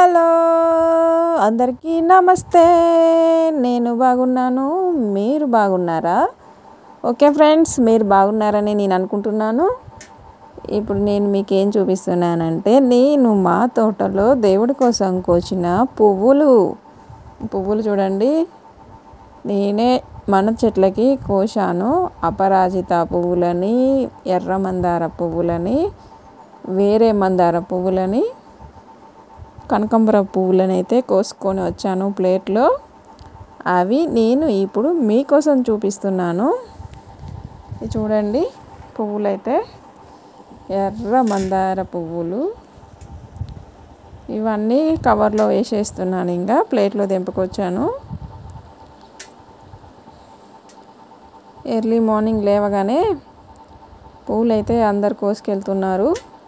Hello అందరికీ నమస్తే. నేను బాగున్నాను, మీరు బాగున్నారా? ఓకే ఫ్రెండ్స్, మీరు బాగున్నారని నేను అనుకుంటున్నాను. ఇప్పుడు నేను మీకు ఏం చూపిస్తున్నానంటే, నేను మా తోటలో దేవుడి కోసం కోసిన పువ్వులు చూడండి. నేనే మన చెట్లకి కోశాను. అపరాజిత పువ్వులని, ఎర్ర మందార పువ్వులని, వేరే మందార పువ్వులని, కనకాంబర పువ్వులని అయితే కోసుకొని వచ్చాను ప్లేట్లో. అవి నేను ఇప్పుడు మీకోసం చూపిస్తున్నాను. చూడండి, పువ్వులు అయితే ఎర్ర మందార పువ్వులు. ఇవన్నీ కవర్లో వేసేస్తున్నాను. ఇంకా ప్లేట్లో దింపుకొచ్చాను. ఎర్లీ మార్నింగ్ లేవగానే పువ్వులు అయితే అందరు కోసుకెళ్తున్నారు.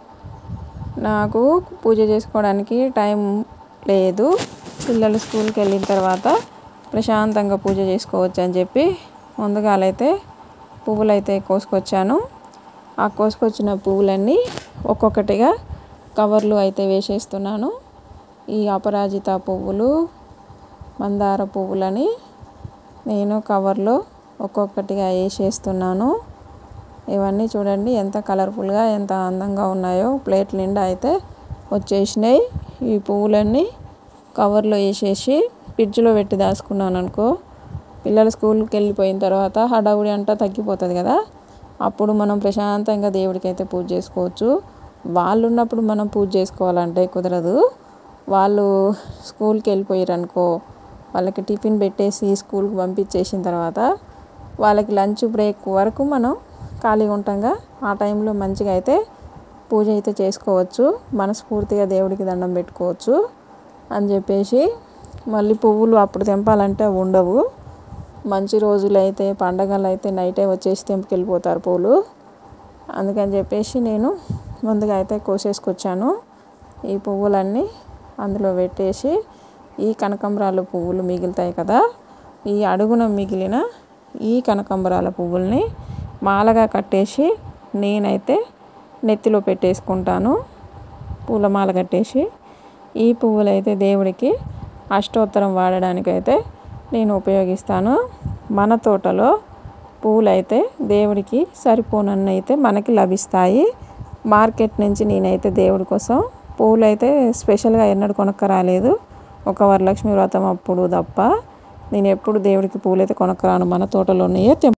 నాకు పూజ చేసుకోవడానికి టైం లేదు. పిల్లలు స్కూల్కి వెళ్ళిన తర్వాత ప్రశాంతంగా పూజ చేసుకోవచ్చు అని చెప్పి ముందుగాలైతే పువ్వులు అయితే కోసుకొచ్చాను. ఆ కోసుకొచ్చిన పువ్వులన్నీ ఒక్కొక్కటిగా కవర్లు అయితే వేసేస్తున్నాను. ఈ అపరాజిత పువ్వులు, మందార పువ్వులని నేను కవర్లో ఒక్కొక్కటిగా వేసేస్తున్నాను. ఇవన్నీ చూడండి ఎంత కలర్ఫుల్గా, ఎంత అందంగా ఉన్నాయో. ప్లేట్ నిండా అయితే వచ్చేసినాయి. ఈ పువ్వులన్నీ కవర్లో వేసేసి ఫ్రిడ్జ్లో పెట్టి దాచుకున్నాను అనుకో, పిల్లలు స్కూల్కి వెళ్ళిపోయిన తర్వాత హడావుడి అంతా తగ్గిపోతుంది కదా. అప్పుడు మనం ప్రశాంతంగా దేవుడికి అయితే పూజ చేసుకోవచ్చు. వాళ్ళు ఉన్నప్పుడు మనం పూజ చేసుకోవాలంటే కుదరదు. వాళ్ళు స్కూల్కి వెళ్ళిపోయారు అనుకో, వాళ్ళకి టిఫిన్ పెట్టేసి స్కూల్కి పంపించేసిన తర్వాత వాళ్ళకి లంచ్ బ్రేక్ వరకు మనం ఖాళీగా ఉంటాంగా. ఆ టైంలో మంచిగా అయితే పూజ అయితే చేసుకోవచ్చు. మనస్ఫూర్తిగా దేవుడికి దండం పెట్టుకోవచ్చు అని చెప్పేసి. మళ్ళీ పువ్వులు అప్పుడు తెంపాలంటే ఉండవు. మంచి రోజులు అయితే, పండగలు అయితే నైటే వచ్చేసి తెంపుకెళ్ళిపోతారు పూలు. అందుకని చెప్పేసి నేను ముందుగా అయితే కోసేసుకొచ్చాను. ఈ పువ్వులన్నీ అందులో పెట్టేసి, ఈ కనకాంబరాల పువ్వులు మిగులుతాయి కదా, ఈ అడుగున మిగిలిన ఈ కనకాంబరాల పువ్వుల్ని మాలగా కట్టేసి నేనైతే నెత్తిలో పెట్టేసుకుంటాను. పూలమాల కట్టేసి ఈ పువ్వులు అయితే దేవుడికి అష్టోత్తరం వాడడానికైతే నేను ఉపయోగిస్తాను. మన తోటలో పువ్వులైతే దేవుడికి సరిపోనన్ని అయితే మనకి లభిస్తాయి. మార్కెట్ నుంచి నేనైతే దేవుడి కోసం పువ్వులు అయితే స్పెషల్గా ఎన్నడూ కొనక్క రాలేదు. ఒక వరలక్ష్మి వ్రతం అప్పుడు తప్ప నేను ఎప్పుడు దేవుడికి పువ్వులు అయితే కొనక్కరాను. మన తోటలోనే